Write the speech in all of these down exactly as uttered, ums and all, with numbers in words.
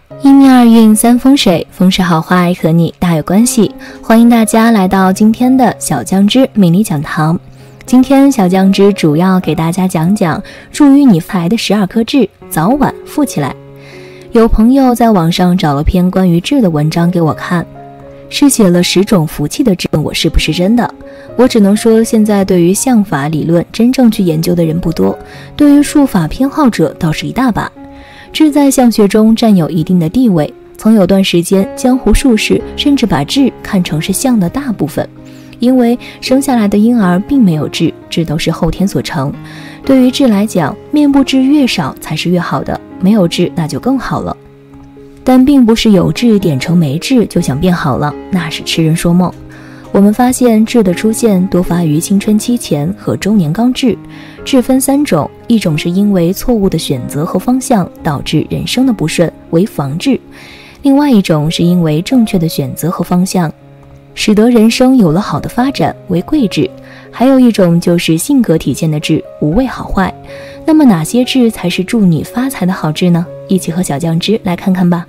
一命二运三风水，风水好坏和你大有关系。欢迎大家来到今天的小酱汁命理讲堂。今天小酱汁主要给大家讲讲助于你发财的十二颗痣，早晚富起来。有朋友在网上找了篇关于痣的文章给我看，是写了十种福气的痣，问我是不是真的。我只能说，现在对于相法理论真正去研究的人不多，对于术法偏好者倒是一大把。痣在相学中占有一定的地位，曾有段时间江湖术士甚至把痣看成是相的大部分，因为生下来的婴儿并没有痣，痣都是后天所成。对于痣来讲，面部痣越少才是越好的，没有痣那就更好了。但并不是有痣点成没痣就想变好了，那是痴人说梦。我们发现痣的出现多发于青春期前和中年刚至。痣分三种，一种是因为错误的选择和方向导致人生的不顺，为防痣；另外一种是因为正确的选择和方向使得人生有了好的发展，为贵痣；还有一种就是性格体现的痣，无谓好坏。那么哪些痣才是助你发财的好痣呢？一起和小酱汁来看看吧。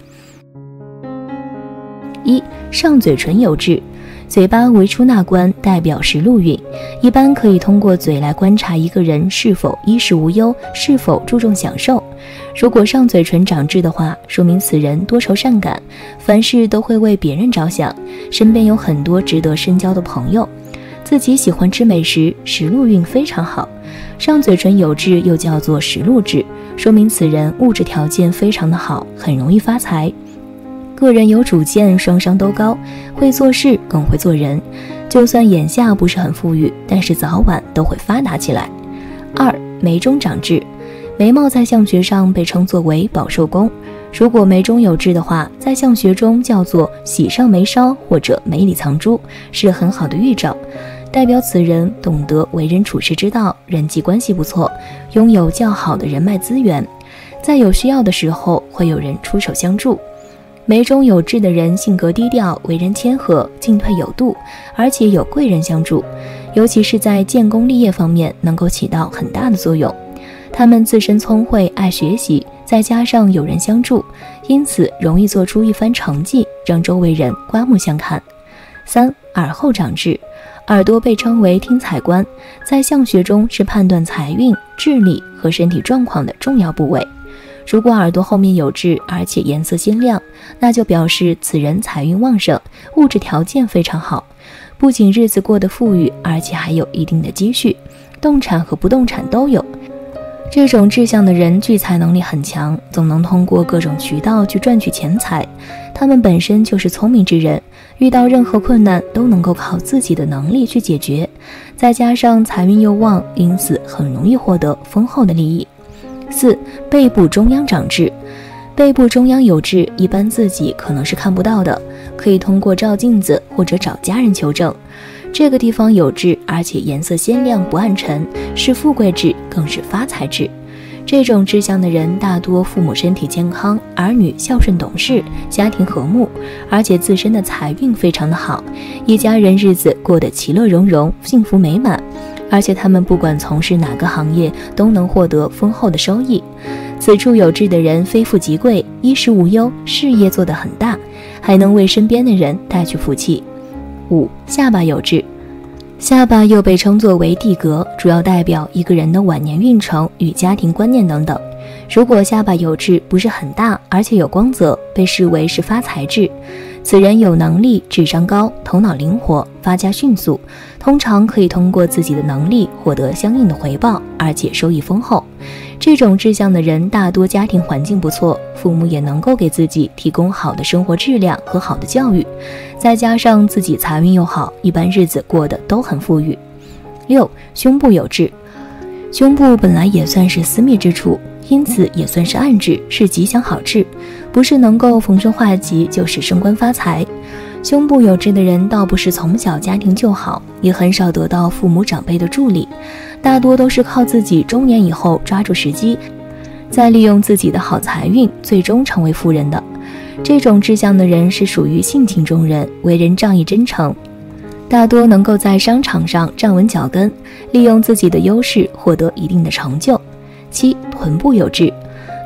一、上嘴唇有痣。嘴巴为出纳官，代表食禄运，一般可以通过嘴来观察一个人是否衣食无忧，是否注重享受。如果上嘴唇长痣的话，说明此人多愁善感，凡事都会为别人着想，身边有很多值得深交的朋友，自己喜欢吃美食，食禄运非常好。上嘴唇有痣又叫做食禄痣，说明此人物质条件非常的好，很容易发财。个人有主见，双商都高，会做事更会做人，就算眼下不是很富裕，但是早晚都会发达起来。二、眉中长痣。眉毛在相学上被称作为保寿宫，如果眉中有痣的话，在相学中叫做喜上眉梢或者眉里藏珠，是很好的预兆，代表此人懂得为人处事之道，人际关系不错，拥有较好的人脉资源，在有需要的时候会有人出手相助。眉中有痣的人性格低调，为人谦和，进退有度，而且有贵人相助，尤其是在建功立业方面能够起到很大的作用。他们自身聪慧，爱学习，再加上有人相助，因此容易做出一番成绩，让周围人刮目相看。三、耳后长痣。耳朵被称为听财官，在相学中是判断财运、智力和身体状况的重要部位。如果耳朵后面有痣，而且颜色鲜亮，那就表示此人财运旺盛，物质条件非常好，不仅日子过得富裕，而且还有一定的积蓄，动产和不动产都有。这种志向的人聚财能力很强，总能通过各种渠道去赚取钱财。他们本身就是聪明之人，遇到任何困难都能够靠自己的能力去解决，再加上财运又旺，因此很容易获得丰厚的利益。四、背部中央长痣。背部中央有痣，一般自己可能是看不到的，可以通过照镜子或者找家人求证。这个地方有痣，而且颜色鲜亮不暗沉，是富贵痣，更是发财痣。这种志向的人大多父母身体健康，儿女孝顺懂事，家庭和睦，而且自身的财运非常的好，一家人日子过得其乐融融，幸福美满。而且他们不管从事哪个行业，都能获得丰厚的收益。此处有痣的人非富即贵，衣食无忧，事业做得很大，还能为身边的人带去福气。五、下巴有痣。下巴又被称作为地格，主要代表一个人的晚年运程与家庭观念等等。如果下巴有痣不是很大，而且有光泽，被视为是发财痣。此人有能力，智商高，头脑灵活，发家迅速，通常可以通过自己的能力获得相应的回报，而且收益丰厚。这种志向的人大多家庭环境不错，父母也能够给自己提供好的生活质量和好的教育，再加上自己财运又好，一般日子过得都很富裕。六、胸部有痣。胸部本来也算是私密之处，因此也算是暗痣，是吉祥好痣，不是能够逢生化吉，就是升官发财。胸部有痣的人倒不是从小家庭就好，也很少得到父母长辈的助力，大多都是靠自己中年以后抓住时机，再利用自己的好财运，最终成为富人的。这种志向的人是属于性情中人，为人仗义真诚，大多能够在商场上站稳脚跟，利用自己的优势获得一定的成就。七、臀部有痣。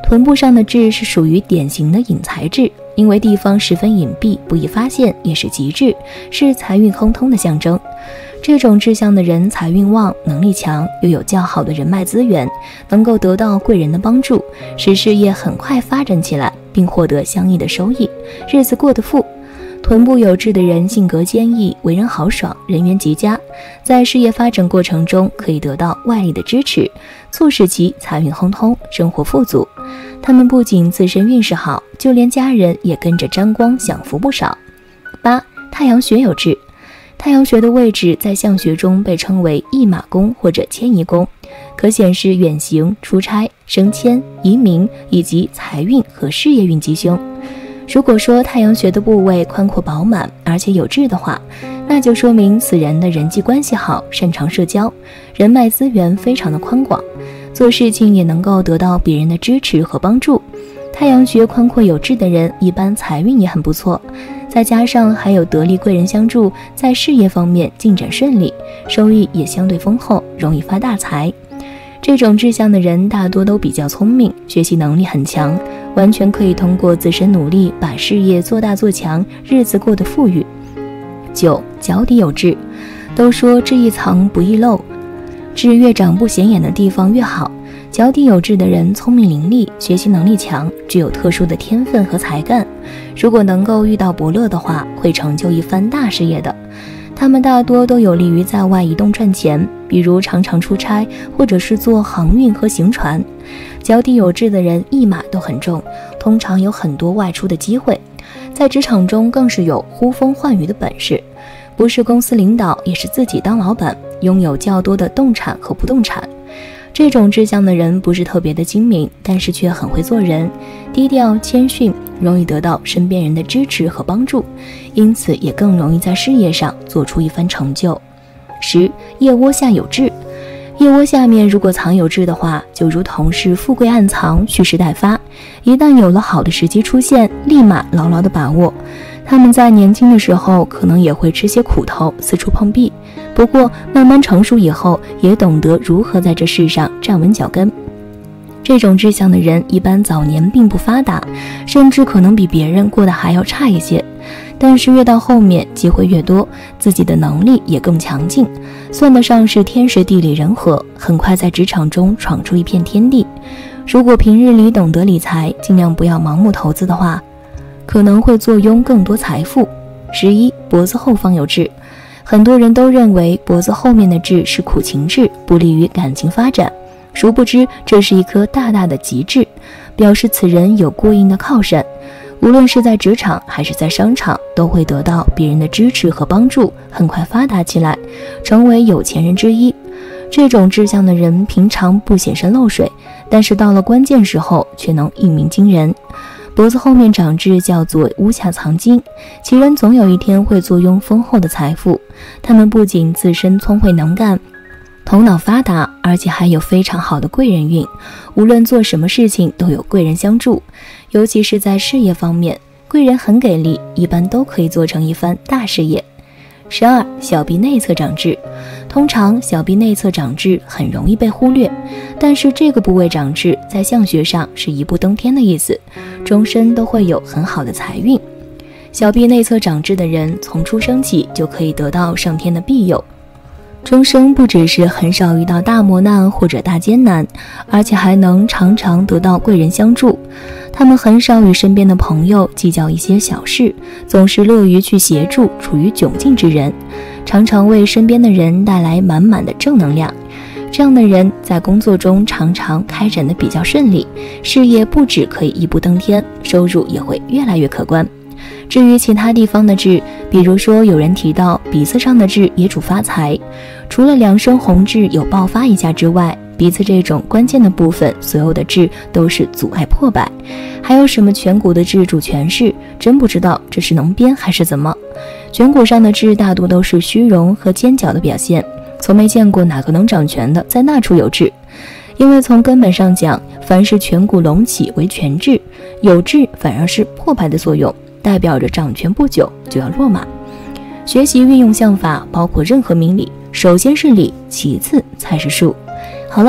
臀部上的痣是属于典型的隐财痣，因为地方十分隐蔽，不易发现，也是吉痣，是财运亨通的象征。这种志向的人财运旺，能力强，又有较好的人脉资源，能够得到贵人的帮助，使事业很快发展起来，并获得相应的收益，日子过得富。臀部有痣的人性格坚毅，为人豪爽，人缘极佳，在事业发展过程中可以得到外力的支持，促使其财运亨通，生活富足。他们不仅自身运势好，就连家人也跟着沾光享福不少。八、太阳穴有痣。太阳穴的位置在相学中被称为驿马宫或者迁移宫，可显示远行、出差、升迁、移民以及财运和事业运吉凶。如果说太阳穴的部位宽阔饱满，而且有痣的话，那就说明此人的人际关系好，擅长社交，人脉资源非常的宽广，做事情也能够得到别人的支持和帮助。太阳穴宽阔有痣的人，一般财运也很不错，再加上还有得力贵人相助，在事业方面进展顺利，收益也相对丰厚，容易发大财。这种志向的人大多都比较聪明，学习能力很强，完全可以通过自身努力把事业做大做强，日子过得富裕。九、脚底有痣。都说痣易藏不易露，痣越长不显眼的地方越好。脚底有痣的人聪明伶俐，学习能力强，具有特殊的天分和才干，如果能够遇到伯乐的话，会成就一番大事业的。他们大多都有利于在外移动赚钱，比如常常出差，或者是做航运和行船。脚底有痣的人一马都很重，通常有很多外出的机会，在职场中更是有呼风唤雨的本事，不是公司领导，也是自己当老板，拥有较多的动产和不动产。这种志向的人不是特别的精明，但是却很会做人，低调谦逊，容易得到身边人的支持和帮助，因此也更容易在事业上做出一番成就。十、腋窝下有痣。腋窝下面如果藏有痣的话，就如同是富贵暗藏，蓄势待发，一旦有了好的时机出现，立马牢牢的把握。他们在年轻的时候可能也会吃些苦头，四处碰壁，不过慢慢成熟以后，也懂得如何在这世上站稳脚跟。这种志向的人一般早年并不发达，甚至可能比别人过得还要差一些，但是越到后面机会越多，自己的能力也更强劲，算得上是天时地利人和，很快在职场中闯出一片天地。如果平日里懂得理财，尽量不要盲目投资的话，可能会坐拥更多财富。十一、脖子后方有痣。很多人都认为脖子后面的痣是苦情痣，不利于感情发展，殊不知这是一颗大大的吉痣，表示此人有过硬的靠山，无论是在职场还是在商场，都会得到别人的支持和帮助，很快发达起来，成为有钱人之一。这种志向的人平常不显山露水，但是到了关键时候却能一鸣惊人。脖子后面长痣叫做屋下藏金，其人总有一天会坐拥丰厚的财富。他们不仅自身聪慧能干，头脑发达，而且还有非常好的贵人运，无论做什么事情都有贵人相助，尤其是在事业方面，贵人很给力，一般都可以做成一番大事业。十二、小臂内侧长痣。通常小臂内侧长痣很容易被忽略，但是这个部位长痣在相学上是一步登天的意思，终身都会有很好的财运。小臂内侧长痣的人从出生起就可以得到上天的庇佑，终生不只是很少遇到大磨难或者大艰难，而且还能常常得到贵人相助。他们很少与身边的朋友计较一些小事，总是乐于去协助处于窘境之人，常常为身边的人带来满满的正能量。这样的人在工作中常常开展的比较顺利，事业不止可以一步登天，收入也会越来越可观。至于其他地方的痣，比如说有人提到鼻子上的痣也主发财，除了两声红痣有爆发一下之外，鼻子这种关键的部分，所有的痣都是阻碍破败。还有什么颧骨的痣主权势，真不知道这是能编还是怎么。颧骨上的痣大多都是虚荣和尖角的表现，从没见过哪个能掌权的在那处有痣。因为从根本上讲，凡是颧骨隆起为权痣，有痣反而是破败的作用，代表着掌权不久就要落马。学习运用相法，包括任何命理，首先是理，其次才是术。好了，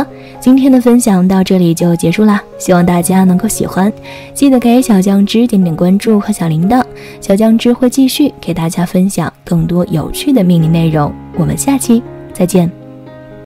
今天的分享到这里就结束啦，希望大家能够喜欢，记得给小酱汁点点关注和小铃铛，小酱汁会继续给大家分享更多有趣的命理内容，我们下期再见。